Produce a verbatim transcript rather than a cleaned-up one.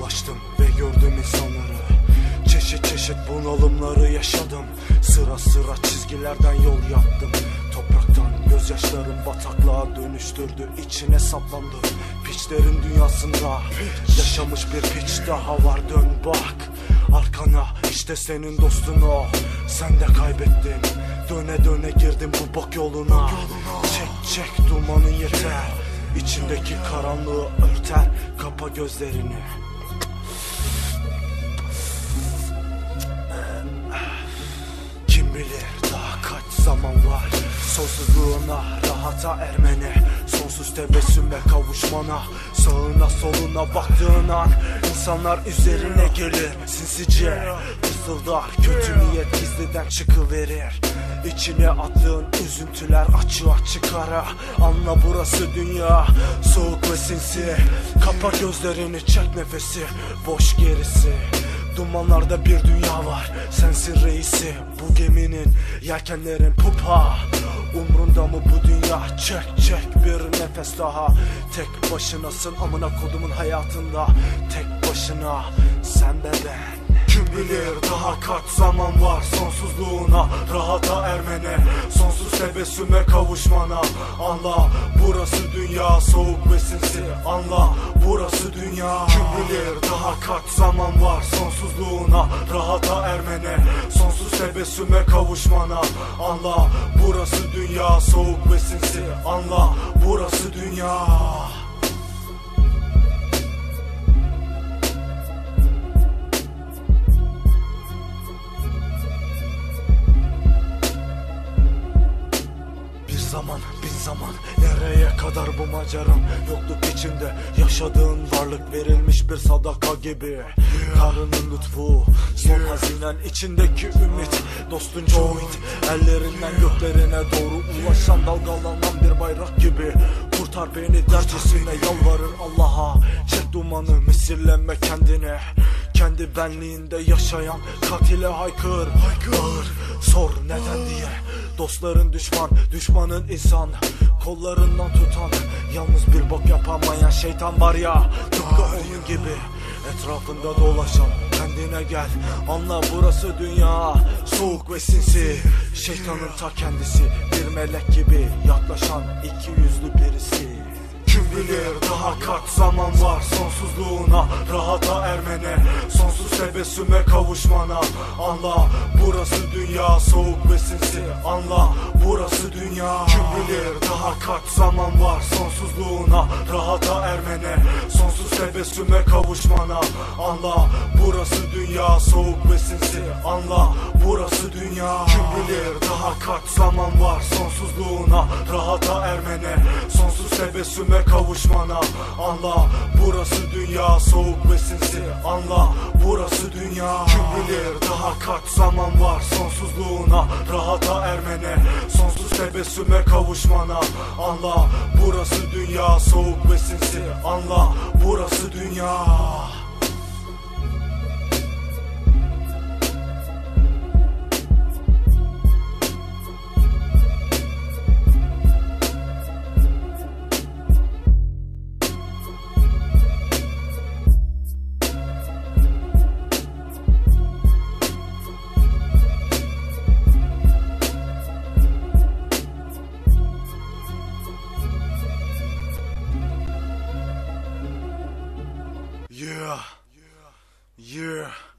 Dolaştım ve gördüm insanları, çeşit çeşit bunalımları yaşadım. Sıra sıra çizgilerden yol yaptım. Topraktan gözyaşlarım bataklığa dönüştürdü. İçine saplandım piçlerin dünyasında. Yaşamış bir piç daha var, dön bak arkana, işte senin dostun o. Sen de kaybettin, döne döne girdim bu bok yoluna. Çek çek dumanı yeter, İçindeki karanlığı örter, kapa gözlerini. Kim bilir daha kaç zaman var sonsuzluğuna, rahata ermene, sonsuz tebessüme kavuşmana. Sağına soluna baktığın an insanlar üzerine gelir sinsice fısıldar, kötü niyet gizliden çıkıverir. İçine attığın üzüntüler açığa çıkara. Anla burası dünya soğuk ve sinsi. Kapa gözlerini, çek nefesi, boş gerisi. Dumanlarda bir dünya var, sensin reisi. Bu geminin yelkenlerin pupa. Umrunda mı bu dünya? Çek çek bir nefes daha. Tek başınasın amına kodumun hayatında. Tek başına sen de ben. Kim bilir daha kaç zaman var sonsuzluğuna, rahata ermene, sonsuz tebessüme kavuşmana. Anla burası dünya soğuk ve sinsi. Anla burası dünya. Kim bilir daha kaç zaman var sonsuzluğuna, rahata ermene, sonsuz tebessüme kavuşmana. Anla burası dünya soğuk ve sinsi. Anla burası dünya. Zaman, bin zaman, nereye kadar bu maceram? Yokluk içinde yaşadığın varlık verilmiş bir sadaka gibi. Tanrı'nın lütfu, son hazinen içindeki ümit. Dostun joint, ellerinden göklerine doğru ulaşan dalgalanan bir bayrak gibi. Kurtar beni dercesine yalvarır Allah'a. Çek dumanı, misilleme kendine. Kendi benliğinde yaşayan katile haykır, haykır. Sor neden diye. Dostların düşman, düşmanın insan. Kollarından tutan, yalnız bir bok yapamayan şeytan var ya. Tıpkı onun gibi etrafında dolaşan. Kendine gel, anla burası dünya soğuk ve sinsi. Şeytanın ta kendisi, bir melek gibi yaklaşan iki yüzlü birisi. Kim bilir daha kaç zaman var sonsuzluğuna, rahata ermene, sonsuz tebessüme kavuşmana. Anla burası dünya soğuk ve sinsi. Anla burası dünya. Kim bilir daha kaç zaman var sonsuzluğuna, rahata ermene, sonsuz tebessüme kavuşmana. Anla burası dünya soğuk ve sinsi. Anla burası dünya. Kim bilir daha kaç zaman var sonsuzluğuna, rahata ermene, sonsuz tebessüme kavuşmana. Anla burası dünya soğuk ve sinsi. Anla burası dünya. Kim bilir daha kaç zaman var sonsuzluğuna, rahata ermene, sonsuz tebessüme kavuşmana. Anla burası dünya soğuk ve sinsi. Anla burası dünya. Yeah, yeah.